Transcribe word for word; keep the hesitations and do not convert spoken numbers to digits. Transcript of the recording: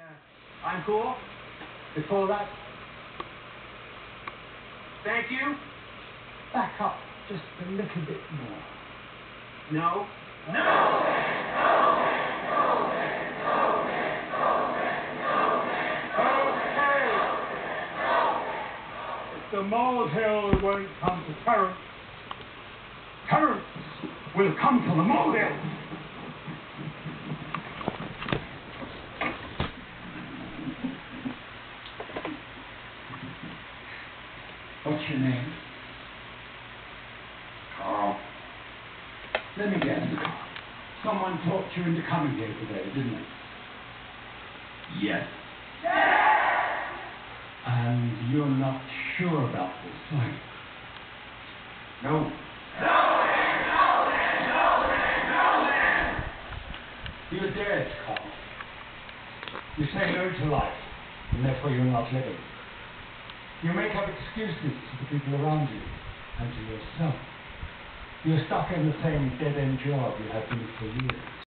Uh, I'm cool. Before that, thank you. Back up just a little bit more. No. No, no, no, no, no, Okay. If the molehill won't come to Terence, Terence will come to the molehill. What's your name? Carl. Let me guess. Someone talked you into coming here today, didn't they? Yes. And you're not sure about this, are you? No. No, man, no, man, no, man, no, man. You're dead, Carl. You say no to life, and therefore you're not living. You make up excuses to the people around you and to yourself. You're stuck in the same dead-end job you have been for years.